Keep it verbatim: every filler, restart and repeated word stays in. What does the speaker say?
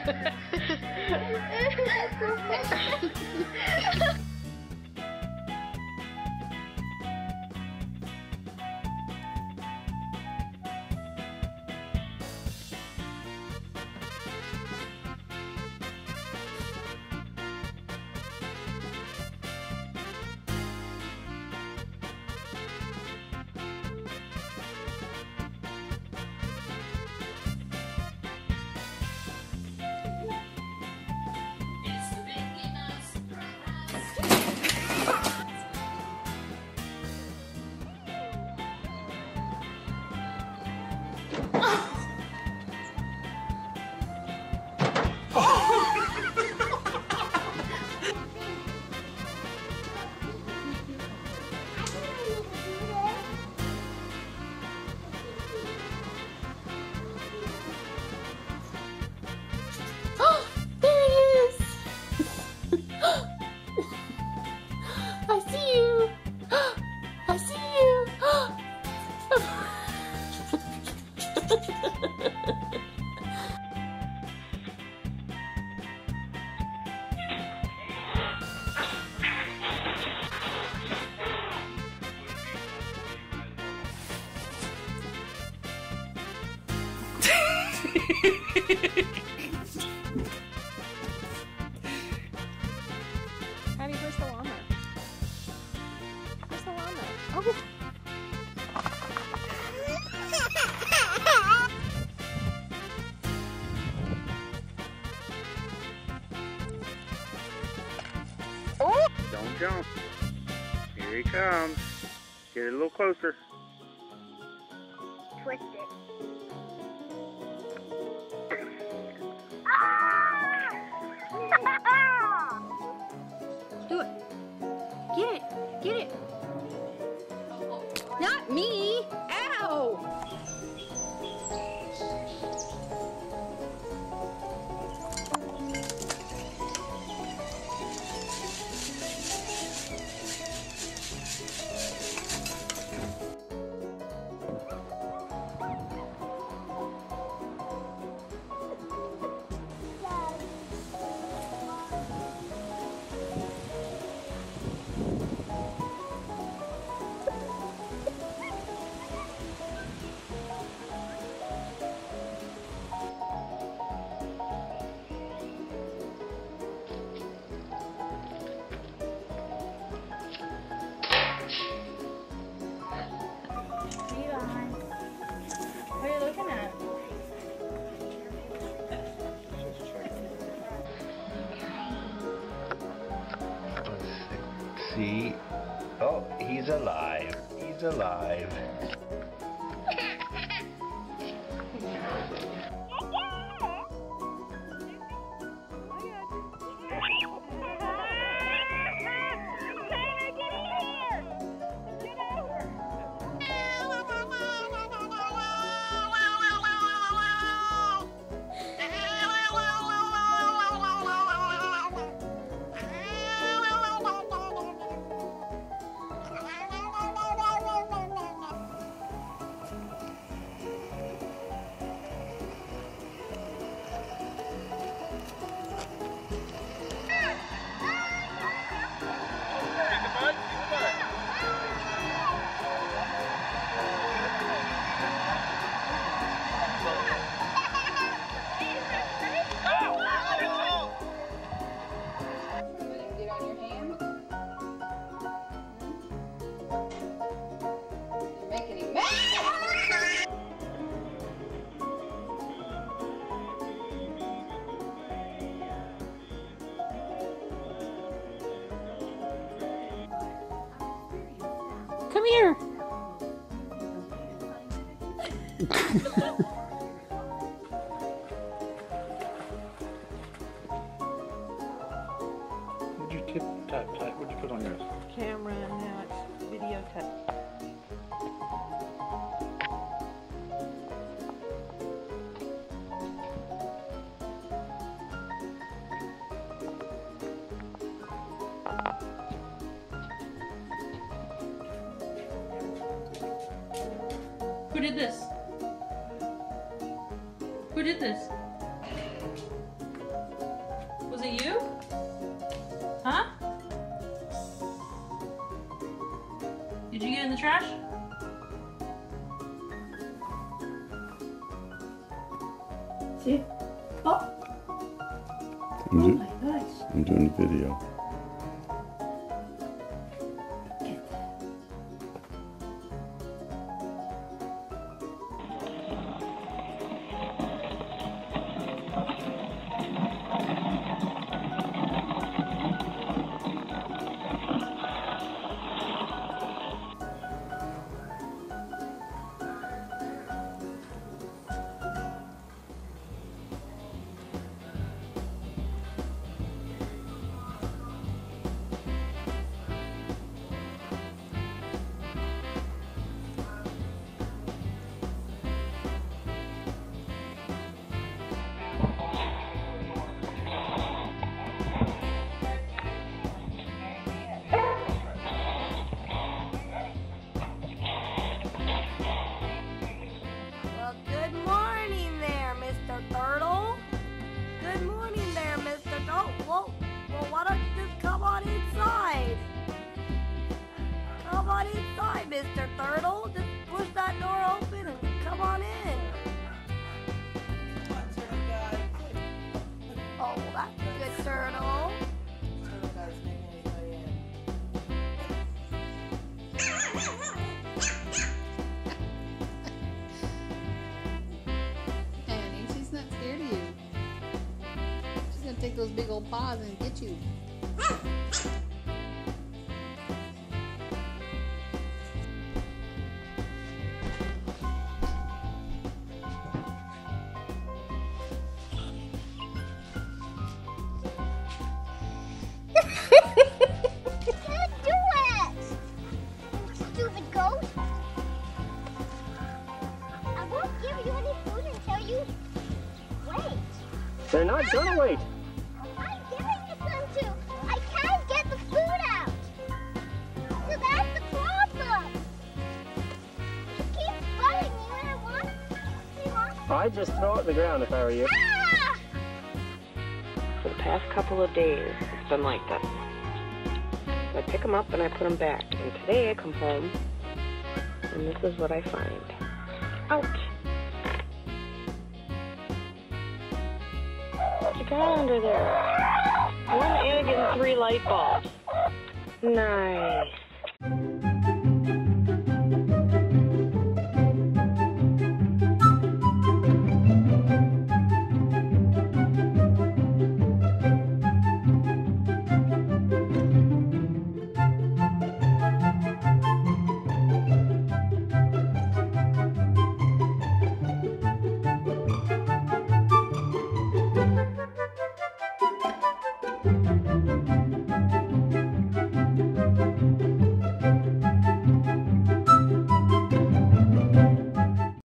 I see you! I see you! Patty, where's the llama? Where's the llama? Oh! Oh! Don't jump. Here he comes. Get it a little closer. Twist it. Do it. Get it. Get it. Not me. Ow. What are you looking at? Let's see. Oh, he's alive. He's alive. Come here. What'd you tip, type, type? What'd you put on yours? Camera, now it's video type. Who did this? Who did this? trash? See? Oh! I'm, Oh do my gosh. I'm doing a video. Get that. Well, good morning there, Mister Turtle. Good morning there, Mister Turtle. Well, well, why don't you just come on inside? Come on inside, Mister Turtle. Just push that door open and come on in. Oh, that's good, Turtle. Annie, she's not scared of you. She's gonna take those big old paws and get you. Can't do it! Stupid goat! I won't give you any food until you wait. They're not gonna wait. I'm giving you some too. I can't get the food out. So that's the problem. You keep bugging me when I want. You want? I'd just throw it on the ground if I were you. Ah! For the past couple of days, it's been like this. I pick them up and I put them back. And today I come home and this is what I find. Ouch! What you got under there? One egg and three light bulbs. Nice.